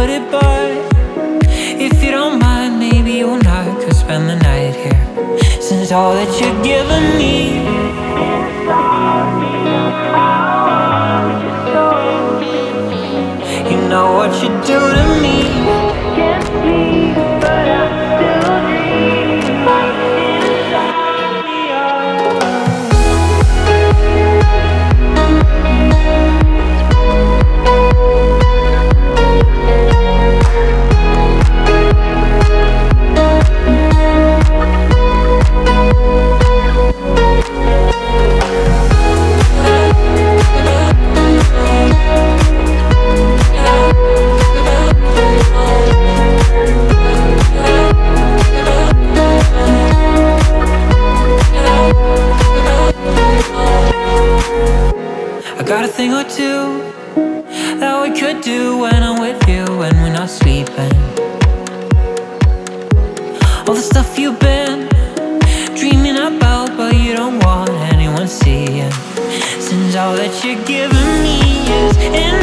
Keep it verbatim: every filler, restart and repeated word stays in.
put it, but if you don't mind, maybe you and I could spend the night here. Since all that you're giving me you know what you do to me. Can't sleep, but I still dream insomnia. I got a thing or two that we could do when I'm with you, when we're not sleeping. All the stuff you've been dreaming about, but you don't want anyone seeing. Since all that you're giving me is